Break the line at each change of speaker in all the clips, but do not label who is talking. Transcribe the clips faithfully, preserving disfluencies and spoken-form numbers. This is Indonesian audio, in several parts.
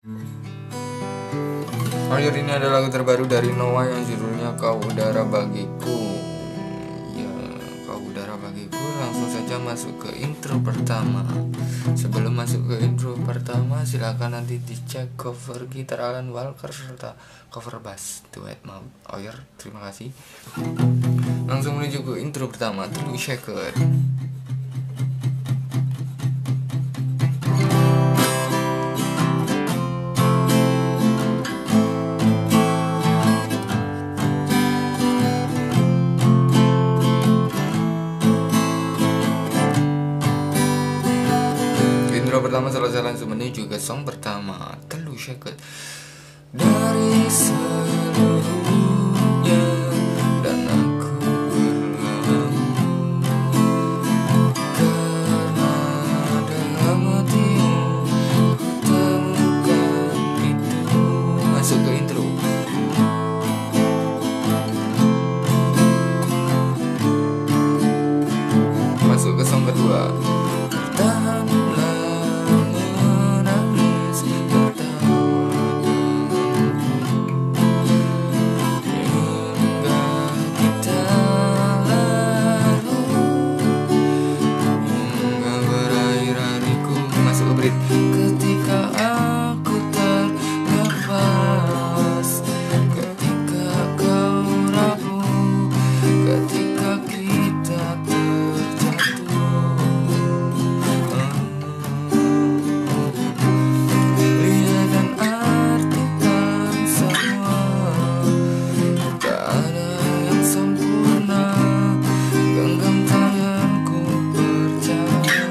Akhir ini ada lagu terbaru dari Noah yang judulnya Kau Udara Bagiku. Ya, Kau Udara Bagiku. Langsung saja masuk ke intro pertama. Sebelum masuk ke intro pertama, silakan nanti dicek cover gitar Alan Walker serta cover bass duet Maud Oyer. Terima kasih. Langsung menuju ke intro pertama, True Shaker. Pertama selesai langsung menuju ke song pertama, Telu Shaker. Dari seluruhnya dan aku berlalu karena dalam hatimu ku temukan itu. Masuk ke intro. Masuk ke song kedua. Ketika aku terlepas, ketika kau rapuh, ketika kita terjatuh, lihat dan artikan semua. Tak ada yang sempurna, genggam tanganku percaya.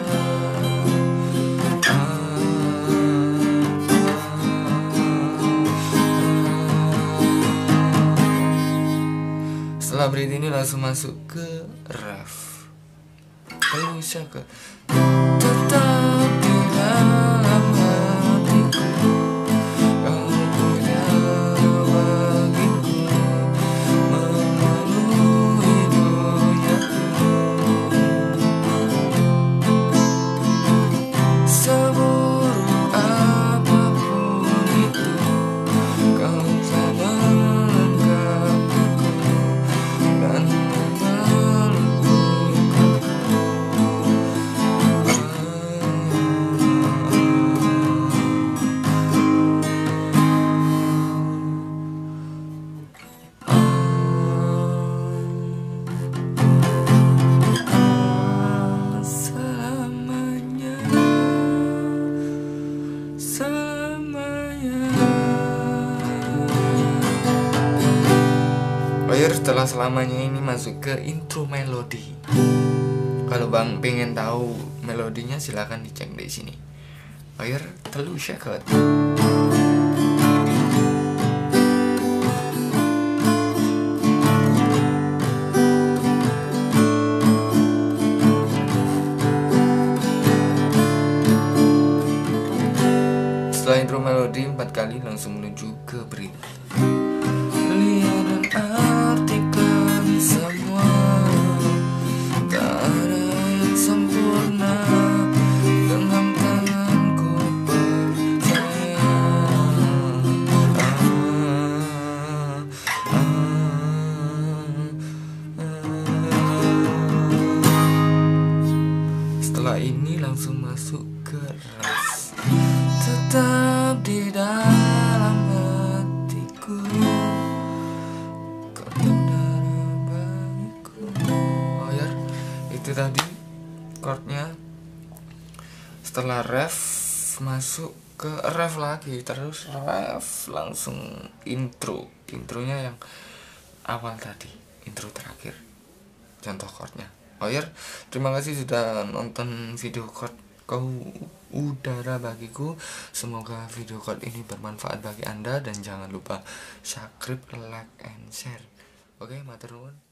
Setelah berit ini langsung masuk ke ref. Telu Shaker. Tetap di dalam hatiku, kau udara bagiku, memenuhi duniaku. Seburuk apapun itu, kau telah melengkapiku dan selamanya, selamanya. Oyer, setelah selamanya ini masuk ke intro melodi. Kalau bang pengen tahu melodinya silahkan dicek di sini. Oyer, Telu Shaker. Setelah intro melodi empat kali langsung menuju ke berit. Lihat dan artikan semua, tak ada yang sempurna, genggam tanganku percaya. Ah, ah, ah. Setelah ini langsung masuk ke ras. Tetap di dalam hatiku, kau udara bagiku. Oh ya, itu tadi chordnya. Setelah ref masuk ke ref lagi, terus ref langsung intro. Intronya yang awal tadi, intro terakhir, contoh chordnya. Oh ya, terima kasih sudah nonton video chord Kau Udara Bagiku. Semoga video chord ini bermanfaat bagi Anda dan jangan lupa subscribe, like, and share. Oke, matur nuwun.